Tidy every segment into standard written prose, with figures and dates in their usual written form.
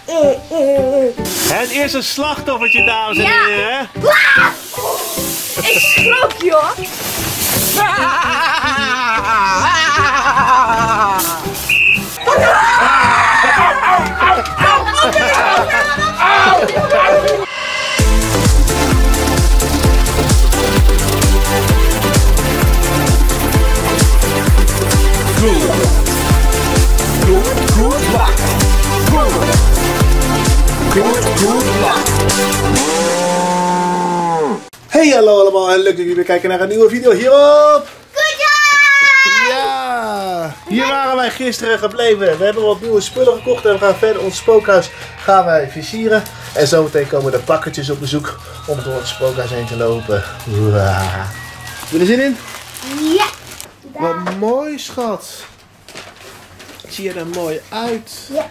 Het eerste slachtoffertje, dames en heren. Ik schrok, joh. Hey, hallo allemaal en leuk dat jullie weer kijken naar een nieuwe video hierop. Ja, hier waren wij gisteren gebleven. We hebben wat nieuwe spullen gekocht en we gaan verder ons spookhuis gaan wij versieren. En zometeen komen de plakkertjes op bezoek om door het spookhuis heen te lopen. Heb je er zin in? Ja. Wat mooi, schat. Zie je er mooi uit. Ja.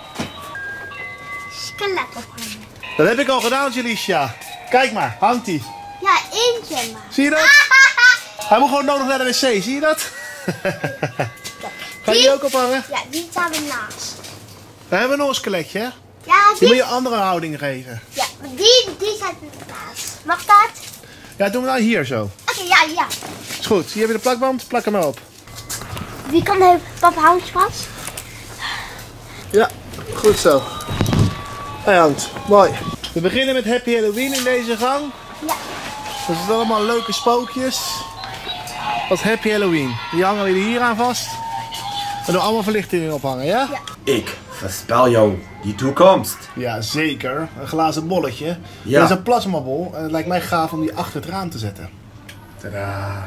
Skelet ophangen. Dat heb ik al gedaan, Jelicia. Kijk maar, hangt hij. Ja, eentje maar. Zie je dat? Hij moet gewoon nodig naar de wc, zie je dat? Ga je die ook ophangen? Ja, die staan we naast. We hebben nog een skeletje, hè? Ja, Die moet je andere houding geven. Ja, maar die staat naast. Mag dat? Ja, doen we nou hier zo. Oké, ja. Is goed. Hier heb je de plakband, plak hem maar op. Wie kan de papa houdt vast? Ja, goed zo. Hij hangt. Mooi. We beginnen met Happy Halloween in deze gang. Ja. Dat zijn allemaal leuke spookjes. Als Happy Halloween. Die hangen we hier aan vast. En doen allemaal verlichtingen ophangen, ja? Ja. Ik voorspel jou die toekomst. Ja, zeker. Een glazen bolletje. Ja. Dat is een plasmabol. En het lijkt mij gaaf om die achter het raam te zetten. Tadaa.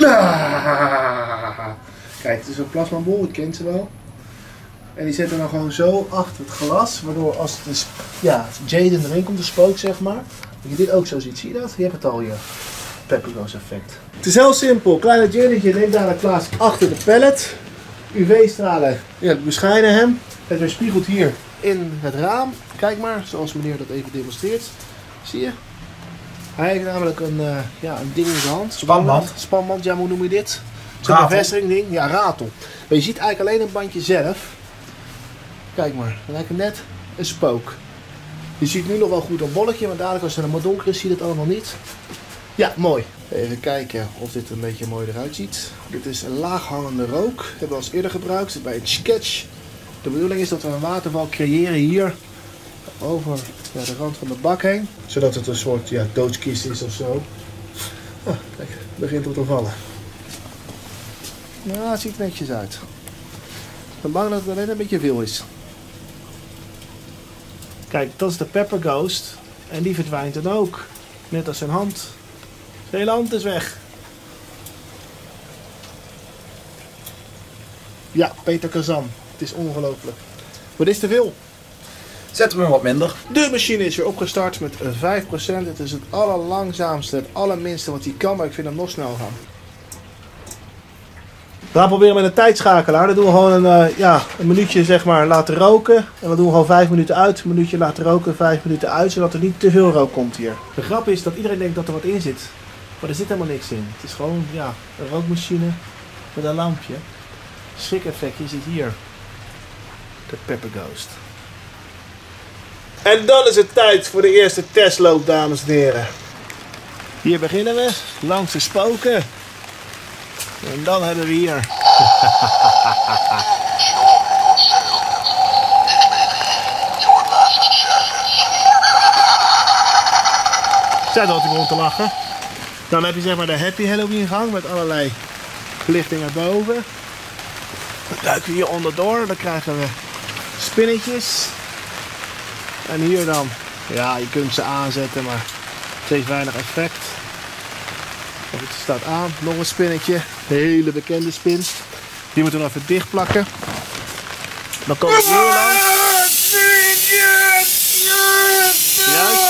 Kijk, het is een plasmabol. Ik ken ze wel. En die zetten dan gewoon zo achter het glas. Waardoor als het is, ja, Jaden erin komt, de spook zeg maar. Dat je dit ook zo ziet. Zie je dat? Je hebt het al hier. Pepperghost effect. Het is heel simpel. Kleine Jadetje neemt daar een plaats achter de pallet. UV-stralen beschijnen hem. Het weerspiegelt hier in het raam. Kijk maar, zoals meneer dat even demonstreert. Zie je? Hij heeft namelijk een ding in zijn hand. Spanband. Spanband, ja, hoe noem je dit? Zo'n bevestiging ding. Ja, ratel. Maar je ziet eigenlijk alleen een bandje zelf. Kijk maar, dan lijkt het net een spook. Je ziet nu nog wel goed een bolletje, maar dadelijk als het helemaal donker is, zie je het allemaal niet. Ja, mooi. Even kijken of dit een beetje mooi eruit ziet. Dit is een laaghangende rook. Dat hebben we al eens eerder gebruikt bij een sketch. De bedoeling is dat we een waterval creëren hier over de rand van de bak heen. Zodat het een soort doodskist is of zo. Oh, kijk, het begint om te vallen. Nou, het ziet er netjes uit. Ik ben bang dat het alleen een beetje veel is. Kijk, dat is de Pepper Ghost. En die verdwijnt dan ook. Net als zijn hand. Zijn hele hand is weg. Ja, Peter Kazan. Het is ongelooflijk. Maar dit is te veel. Zet hem wat minder. De machine is weer opgestart met 5%. Het is het allerlangzaamste, het allerminste wat hij kan. Maar ik vind hem nog snel gaan. We gaan proberen met een tijdschakelaar. Dan doen we gewoon een minuutje zeg maar laten roken. En dan doen we gewoon 5 minuten uit. Een minuutje laten roken, 5 minuten uit. Zodat er niet te veel rook komt hier. De grap is dat iedereen denkt dat er wat in zit. Maar er zit helemaal niks in. Het is gewoon een rookmachine met een lampje. Schrik-effect, je ziet hier. De Pepper Ghost. En dan is het tijd voor de eerste testloop, dames en heren. Hier beginnen we. Langs de spoken. En dan hebben we hier. Zet wat om te lachen. Dan heb je zeg maar de Happy Halloween gang met allerlei verlichting erboven. Dan duiken we hier onderdoor. Dan krijgen we spinnetjes. En hier dan. Ja, je kunt ze aanzetten, maar het heeft weinig effect. Het staat aan, nog een spinnetje, een hele bekende spin. Die moeten we nog even dicht plakken. Dan komen we hier langs. Juist.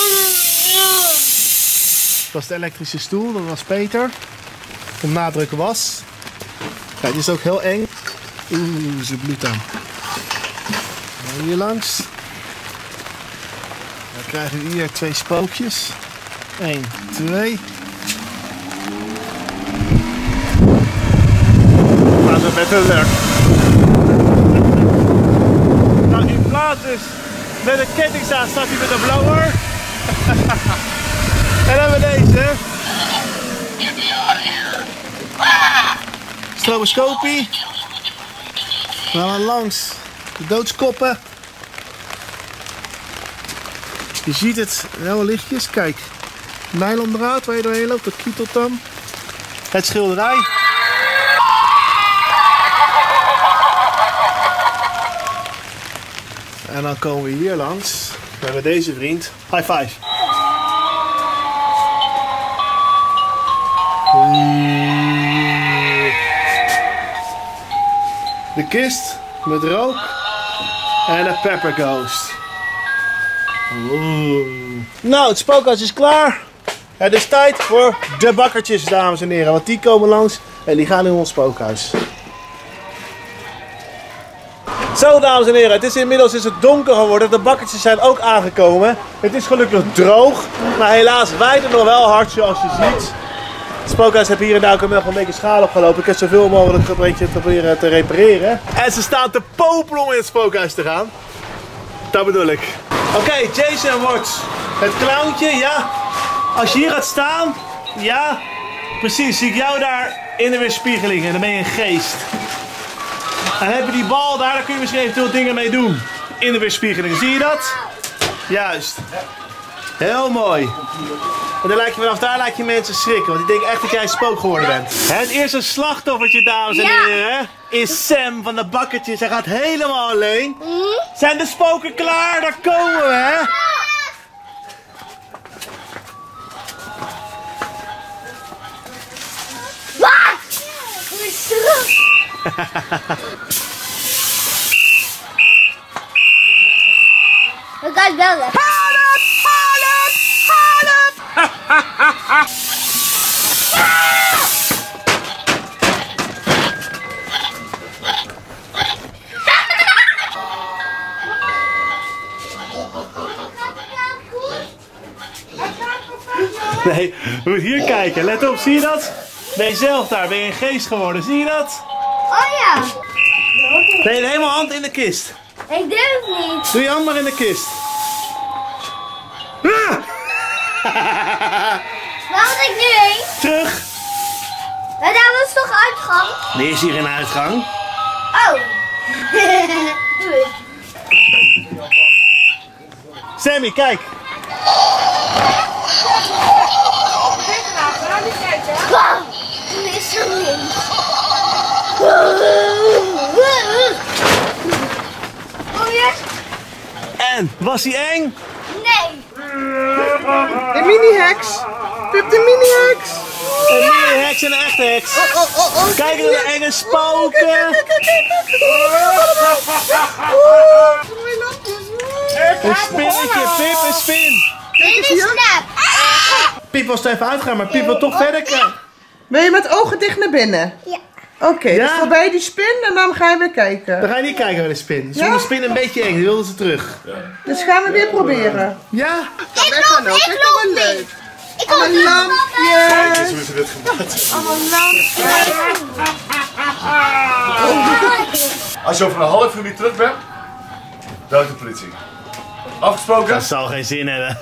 Dat is de elektrische stoel, dat was Peter. Om nadruk was. Kijk, dit is ook heel eng. Oeh, ze bloedt aan. En hier langs. Dan krijgen we hier 2 spookjes. 1, 2. Maar ze met een lek. Nou, in plaats is met een kettingzaag staat hij met een blower. En dan hebben we deze. Stroboscopie. We gaan langs de doodskoppen. Je ziet het, wel lichtjes. Kijk, nylondraad waar je doorheen loopt, dat kietelt dan. Het schilderij. En dan komen we hier langs. We hebben deze vriend. High five. De kist met rook en een pepper ghost. Nou, het spookhuis is klaar. Het is tijd voor de bakkertjes, dames en heren. Want die komen langs en die gaan in ons spookhuis. Zo, dames en heren, inmiddels is het donker geworden. De bakkertjes zijn ook aangekomen. Het is gelukkig droog, maar helaas waait het nog wel hard zoals je ziet. Het spookhuis heeft hier en daar ook nog een beetje schade opgelopen. Ik heb zoveel mogelijk geprobeerd te proberen te repareren. En ze staan te popelen om in het spookhuis te gaan. Dat bedoel ik. Oké, Jason wordt het clowntje, ja. Als je hier gaat staan, ja, precies, zie ik jou daar in de weerspiegeling en dan ben je een geest. En dan heb je die bal daar kun je misschien eventueel dingen mee doen. In de weerspiegeling, zie je dat? Juist. Heel mooi. En dan vanaf daar laat je mensen schrikken, want die denken echt dat jij een spook geworden bent. Het eerste slachtoffertje, dames en heren, is Sam van de bakkertjes. Hij gaat helemaal alleen. Zijn de spoken klaar? Daar komen we, hè? We gaan bellen. Nee, je moet hier kijken. Let op, zie je dat? Ben je zelf daar? Ben je een geest geworden? Zie je dat? Oh ja. Nee, helemaal hand in de kist. Ik durf niet. Doe je hand maar in de kist. Ah! Waar moet ik nu heen? Terug. Maar daar was toch uitgang? Nee, is hier een uitgang. Oh. Doei. Sammy, kijk. Is er niet. Kom je? En, was hij eng? Nee. De mini-heks. Pip de mini-heks. Een mini-heks en een echte heks. Kijk naar de enge spoken. Een spinnetje, Pip, een spin. Dit is snap. Piep was er even uitgaan, maar Piep wil toch verder kijken. Wil je met ogen dicht naar binnen? Ja. Oké, Ja. dus voorbij die spin en dan ga je weer kijken. Dan ga je niet kijken naar de spin. Ze Ja? de spin een beetje eng, die wilden ze terug. Dus gaan we weer proberen. Ja? Ik loop niet. Ik kom Een niet. lampje. Hoe ze dit gemaakt. Als je over een half uur niet terug bent, bel ik de politie. Afgesproken? Dat zal geen zin hebben.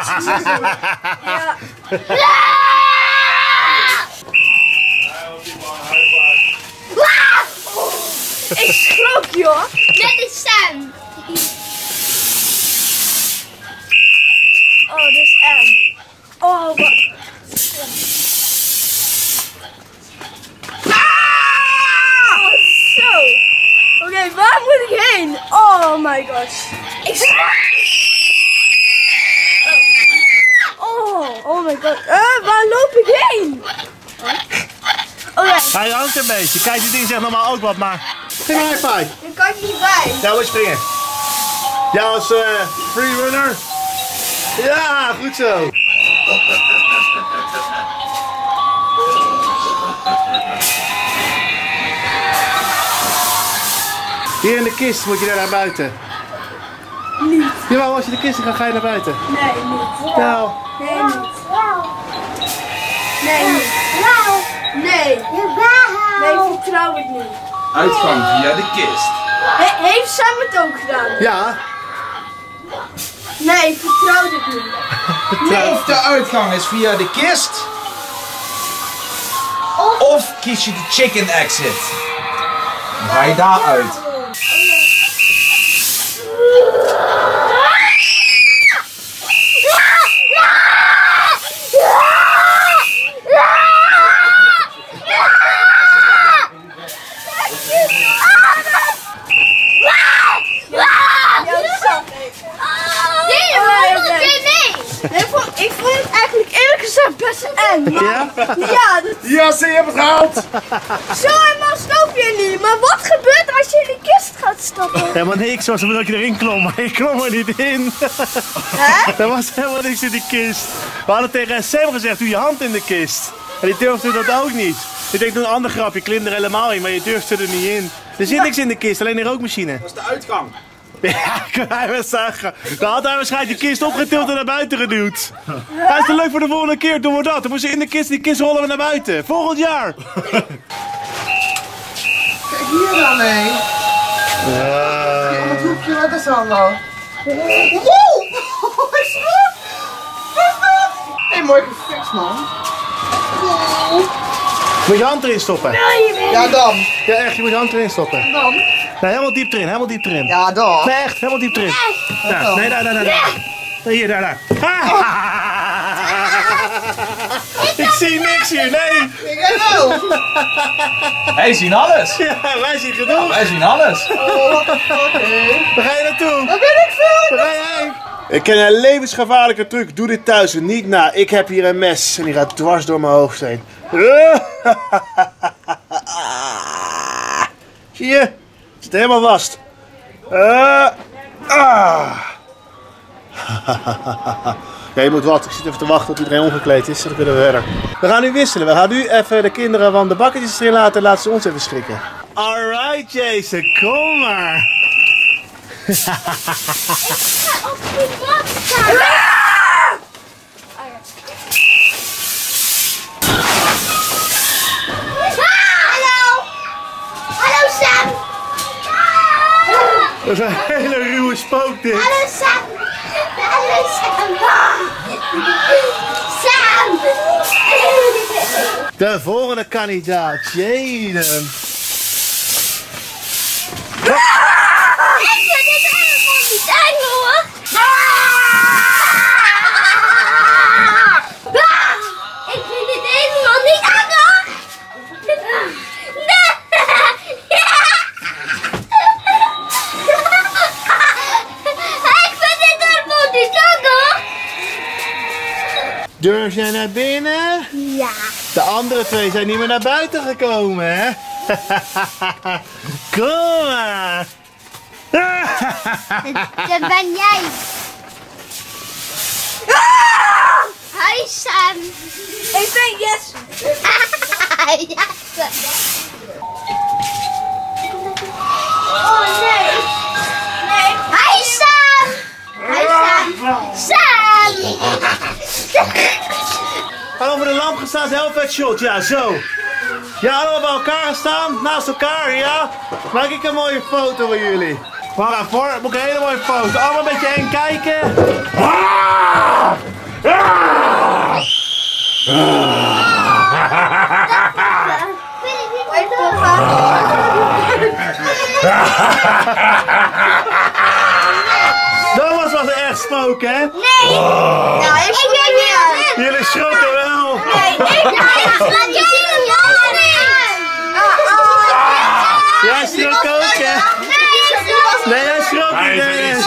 Ik schrok, joh. Net is Sam. Oh, dit is M. Oh, wat. Oh, zo. Oké, waar moet ik heen? Oh my gosh. Ik schrok. Oh my god. Waar loop ik heen? Oké. Hij hangt een beetje. Kijk, dit ding zegt normaal ook wat, maar... Spring high five. Daar kan ik niet bij. Ja, moet je springen. Ja, als freerunner. Ja, goed zo. Hier in de kist moet je daar naar buiten. Niet. Jawel, als je de kist in gaat, ga je naar buiten. Nee, niet. Nou, Nee, niet. Nee, niet. Nee. Nee, ik vertrouw het niet. Uitgang via de kist. Heeft Sam het ook gedaan? ja. Nee, ik vertrouw dit niet. Of de uitgang is via de kist. Of kies je de chicken exit. Dan ga je daar uit. Ik vond het eigenlijk eerlijk gezegd best eng. Ja? Ja, Yes, je hebt het gehaald! zo helemaal stop je niet. Maar wat gebeurt er als je in de kist gaat stappen? Helemaal niks, zoals omdat je erin klom, maar ik klom er niet in. Hè? Er was helemaal niks in die kist. We hadden tegen Sam gezegd, doe je hand in de kist. En die durfde dat ook niet. Ik denk, doe een ander grapje, klim er helemaal in, maar je durfde er niet in. Er zit niks in de kist, alleen een rookmachine. Dat is de uitgang. Ja, kan hij wel zeggen. Dan had hij waarschijnlijk de kist opgetild en naar buiten geduwd. Hij is te leuk voor de volgende keer, doen we dat. Dan moeten ze in de kist, die kist rollen we naar buiten. Volgend jaar. Kijk hier dan, hé. Om het hoekje, wat is allemaal? Wow! Hé, mooi gefixt, man. Moet je hand erin stoppen? Ja, dan. Ja, echt, je moet je hand erin stoppen. Dan. Nee, helemaal diep erin, helemaal diep erin. Ja, dan. Nee, echt, helemaal diep erin. Daar, nee, daar. Hier, daar. Ik zie niks hier, nee. Ik wel. Wij zien alles. Ja, wij zien genoeg. Wij zien alles. Oh, what the fuck, hé. Waar ga je naartoe? Wat ben ik veel? Waar ga jij? Ik ken een levensgevaarlijke truc. Doe dit thuis niet na. Ik heb hier een mes en die gaat dwars door mijn hoofd heen. Zie je? Het zit helemaal vast. Ja, je moet wat. Ik zit even te wachten tot iedereen omgekleed is. Dan kunnen we verder. We gaan nu wisselen. We gaan nu even de kinderen van de bakketjes erin laten. Laten ze ons even schrikken. Alright, Jason. Kom maar. Op die bak staan. Hallo. Hallo Sam. Dat is een hele ruwe spook dit. Hallo Sam. Hallo Sam. Sam. De volgende kandidaat, Jaden. Ik vind dit helemaal niet eng hoor. Ik vind dit helemaal niet eng hoor. Nee. Ik vind dit helemaal niet eng hoor. Durf jij naar binnen? Ja. De andere twee zijn niet meer naar buiten gekomen, hè? Kom maar. Dat ben jij. Hi Sam. Ik ben Jesse. Jesse. Oh nee. Nee. Hi Sam. Hi Sam. Sam. Allemaal voor de lamp gestaan, helft shot. Ja, zo. Ja, allemaal bij elkaar staan, naast elkaar, ja. Maak ik een mooie foto van jullie. Wacht even hoor, moet ik een hele mooie foto. Allemaal een beetje heen kijken. Dat was wel echt spook, hè? Nee. Nou, ik ben niet. Jullie schrokken wel. Nee, laat je zien het Jij schrok ook, hè? Nee, jij schrok niet, Dennis.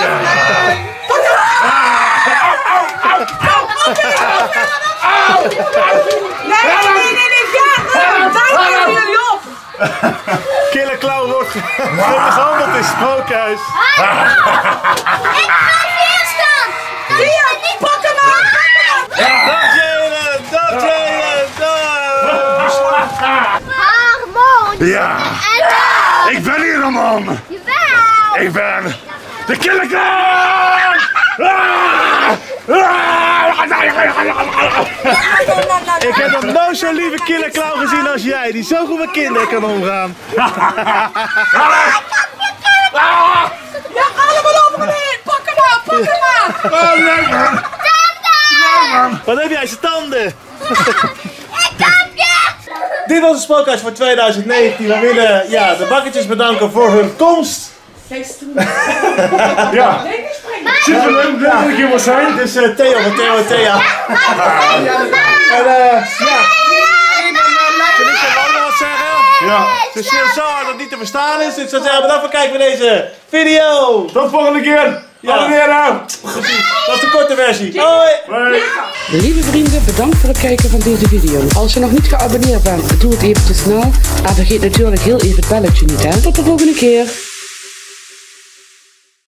Killer Clown wordt mishandeld in het spookhuis. Ik ga hier staan. Zie je? Niet pakken maar. Dag Jalen, dag Jalen, dag. Harmon. Ja, ik ben hier een man. Jawel. Ik ben de Killer Clown. Ik heb nog nooit zo'n lieve Killer Clown gezien als jij, die zo goed met kinderen kan omgaan. Ja, allemaal over me heen. Pak hem maar, pak hem maar. Wat heb jij zijn tanden? Dit was een spookhuis voor 2019. We willen de bakketjes bedanken voor hun komst. Ja. Superleuk, leuk dat ik hier was zijn. Dus Theo van Theo en Thea. En Zullen ik nog wat zeggen? Ja. Ze schreeuwt zo hard dat het niet te verstaan is. Dus ik zou zeggen, bedankt voor het kijken naar deze video. Tot volgende keer. Ja. Abonneren. Precies, dat is de korte versie. Hoi! Bye. Lieve vrienden, bedankt voor het kijken van deze video. Als je nog niet geabonneerd bent, doe het eventjes snel. En vergeet natuurlijk heel even het belletje niet, hè. Tot de volgende keer.